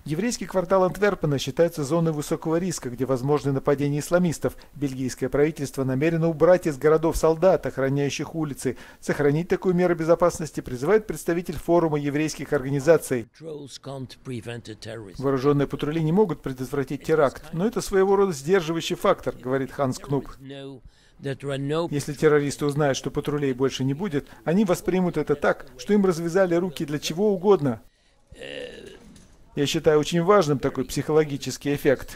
Еврейский квартал Антверпена считается зоной высокого риска, где возможны нападения исламистов. Бельгийское правительство намерено убрать из городов солдат, охраняющих улицы. Сохранить такую меру безопасности призывает представитель форума еврейских организаций. Вооруженные патрули не могут предотвратить теракт, но это своего рода сдерживающий фактор, говорит Ханс Кнуп. Если террористы узнают, что патрулей больше не будет, они воспримут это так, что им развязали руки для чего угодно. Я считаю очень важным такой психологический эффект.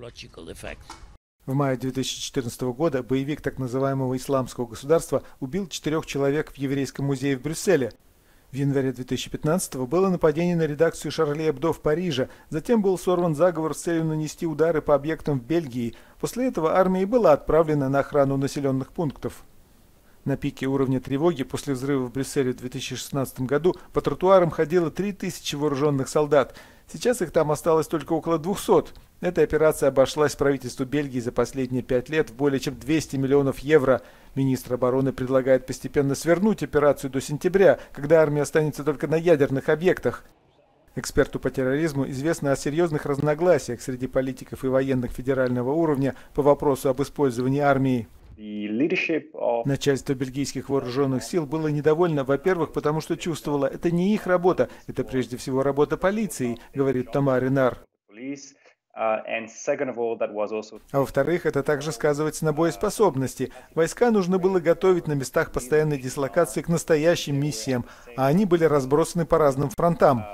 В мае 2014 года боевик так называемого исламского государства убил 4 человек в еврейском музее в Брюсселе. В январе 2015 было нападение на редакцию Шарли Эбдо в Париже, затем был сорван заговор с целью нанести удары по объектам в Бельгии. После этого армия и была отправлена на охрану населенных пунктов. На пике уровня тревоги после взрыва в Брюсселе в 2016 году по тротуарам ходило 3000 вооруженных солдат. Сейчас их там осталось только около 200. Эта операция обошлась правительству Бельгии за последние 5 лет в более чем 200 миллионов евро. Министр обороны предлагает постепенно свернуть операцию до сентября, когда армия останется только на ядерных объектах. Эксперту по терроризму известно о серьезных разногласиях среди политиков и военных федерального уровня по вопросу об использовании армии. Начальство бельгийских вооруженных сил было недовольно, во-первых, потому что чувствовало, это не их работа, это прежде всего работа полиции, говорит Тома Ренар. А во-вторых, это также сказывается на боеспособности. Войска нужно было готовить на местах постоянной дислокации к настоящим миссиям, а они были разбросаны по разным фронтам.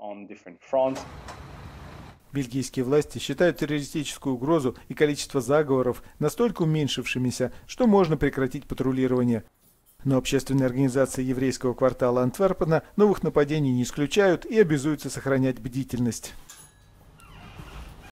Бельгийские власти считают террористическую угрозу и количество заговоров настолько уменьшившимися, что можно прекратить патрулирование. Но общественные организации еврейского квартала Антверпена новых нападений не исключают и обязуются сохранять бдительность.